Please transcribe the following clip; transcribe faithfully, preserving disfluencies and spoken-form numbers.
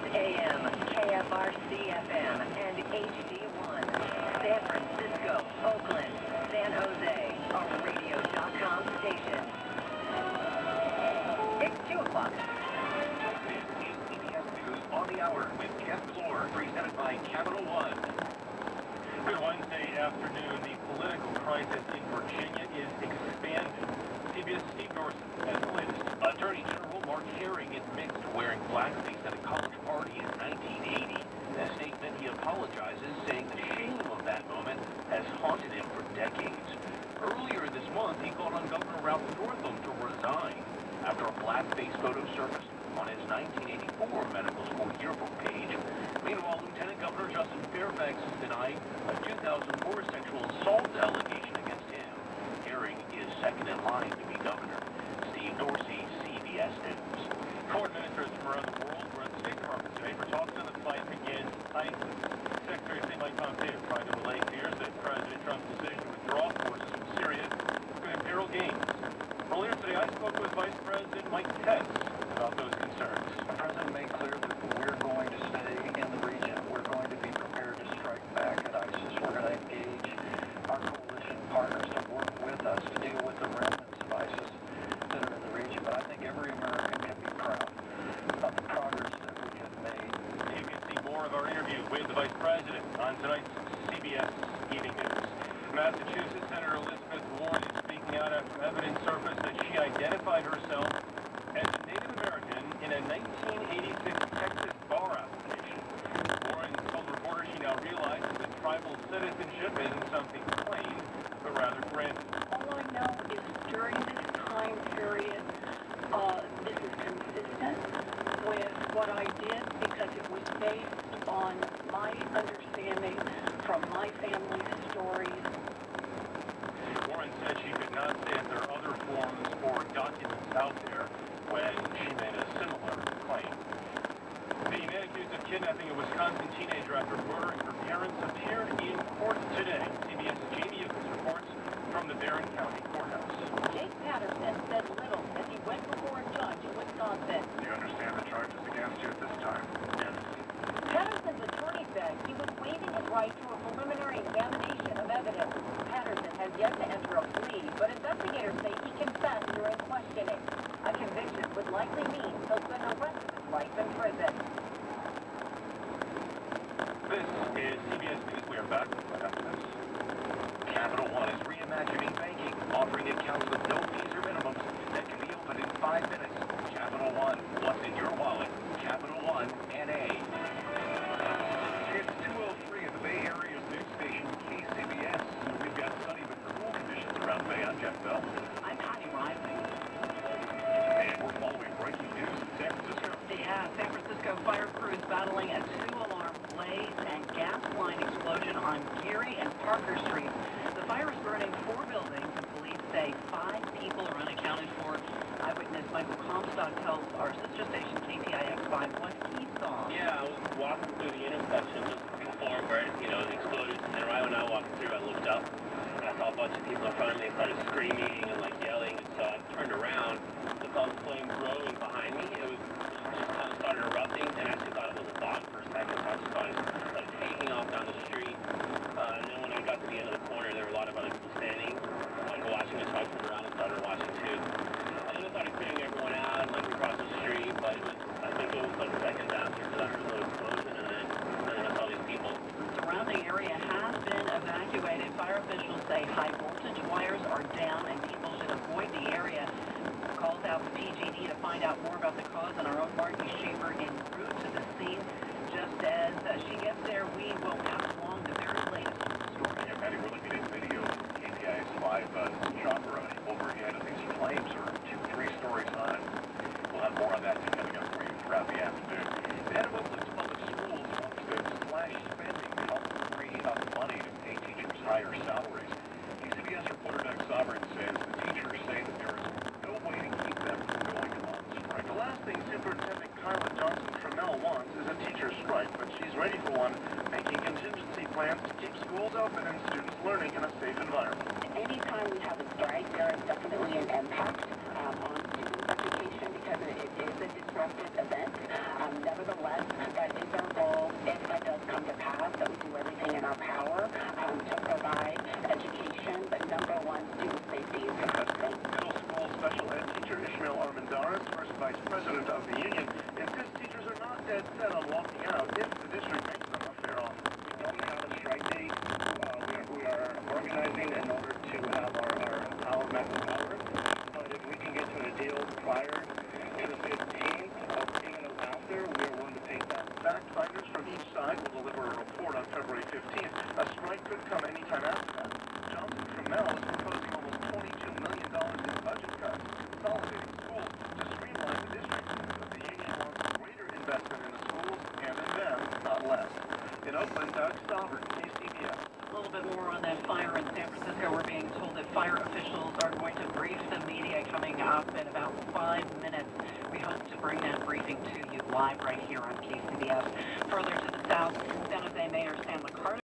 A M, K F R C F M, and H D one. San Francisco, Oakland, San Jose, a radio dot com station. It's two o'clock. This is C B S News on the Hour with Jeff Floor, presented by Capital One. Good Wednesday afternoon. The political crisis in Virginia is expanding. C B S Steve Dorsey has the latest. Attorney General Mark Herring admits to wearing blackface at a college party in nineteen eighty. In a statement, he apologizes, saying the shame of that moment has haunted him for decades. Earlier this month, he called on Governor Ralph Northam to resign after a blackface photo surfaced on his nineteen eighty-four medical school yearbook page. Meanwhile, Lieutenant Governor Justin Fairfax is denying a two thousand four sexual assault allegation against him. Herring is second in line to be governor. Steve Dorsey, C B S News. Foreign ministers from around the world were at the State Department today for talks on the fight against ISIS. Secretary of State Mike Pompeo tried to relay fears that President Trump's decision to withdraw forces from Syria could imperil gains. Earlier today, I spoke with Vice President Mike Pence about those concerns. The President made clear that we're going to stay in the region. We're going to be prepared to strike back at ISIS. We're going to engage our coalition partners to work with us to deal with the remnants of ISIS that are in the region. But I think every American can be proud of the progress that we have made. You can see more of our interview with the Vice President on tonight's C B S Evening News. Massachusetts Senator Elizabeth Warren is speaking out after evidence surfaced that she identified herself as a Native American in a nineteen eighty-six Texas bar application. Warren told reporters she now realizes that tribal citizenship isn't something claimed, but rather granted. All I know is during this time period, uh, this is consistent with what I did because it was based on my understanding from my family's stories. Warren said she could not say if there are other forms or documents out there when she made a similar claim. The man accused of kidnapping a Wisconsin teenager after murdering her parents appeared in court today. C B S Jamie Euclid reports from the Barron County Courthouse. Jake Patterson said little as he went before a judge in Wisconsin. Do you understand the charges against you at this time? Yes. Patterson's attorney said he was waiving his right to a preliminary examination of evidence. Patterson has yet to enter a plea, but investigators say he confessed during questioning. A conviction would likely mean he'll spend the rest of his life in prison. This is C B S News. We are back right after this. Capital One is reimagining banking, offering accounts with no fees or minimums that can be opened in five minutes. Capital One, what's in your wallet? Capital One, N A. It's two oh three at the Bay Area's news station, K C B S. We've got sunny but cool conditions around Bay. I'm Jeff Bell. I'm Patty Rising. And we're following breaking news in San Francisco. Yeah, San Francisco fire crews battling a two-alarm blaze and gas line explosion on Geary and Parker Street. The fire is burning four buildings, and police say five people are unaccounted for. Eyewitness Michael Comstock tells our sister station K T I X five what he saw. Yeah, I was walking through the intersection just before where, you know, it exploded, and right when I walked through, I looked up, and I saw a bunch of people in front of me started screaming and, like, yelling, and so I turned around, and saw the flame growing behind me. It was just kind of started erupting, and I actually thought it was a dog for a second, so I just started, like, taking off down the street, uh, and then when I got to the end of the corner, there were a lot of other people standing, like, watching it, so I turned around and started watching, too. And then I started clearing everyone out, like, across the street, but it was, I think it was, like, seconds after, so that was a little explosion, and then, and then I saw these people. The surrounding area has been evacuated. Fire officials say high voltage wires are down and people should avoid the area. Calls out to P G D to find out more about the cause, and our own Margie Schaefer en route to the scene. Just as uh, she gets there, we will pass along the very latest story. Yeah, Patty, we're looking at video of K T I X five uh, chopper uh, overhead, and these flames are two, three stories high. We'll have more on that coming up for you throughout the afternoon. The head of Oakland's public schools wants to slash spending to help free up money to pay teachers higher salaries. K C B S reporter Doug Sovereign says the teachers say that there is no way to keep them from going on strike. The last thing Superintendent Carla Johnson-Trammell wants is a teacher strike, but she's ready for one, making contingency plans to keep schools open and students learning in a safe environment. Anytime we have a strike, there is definitely an impact um, on student education because it, it is a disruptive event. Um, nevertheless, by dead set on walking out if the district makes them a fair offer. We don't have a strike date. Uh, we, are, we are organizing in order to have our, our empowerment power. But if we can get to a deal prior to the fifteenth or even after, we are willing to take that. Fact finders from each side will deliver a report on February fifteenth. A strike could come anytime after that. Johnson from Mel is proposing almost twenty-two million dollars in budget cuts, consolidating schools to streamline the district. But the union wants greater investment in the schools and in them, not less. In Oakland, Doug Stauber, J C T I. A little bit more on that fire in San Francisco. We're being told that fire officials are going to brief the media coming up in about five minutes. We hope to bring that briefing to you live right here on K C B S. Further to the south, San Jose Mayor Sam McCarthy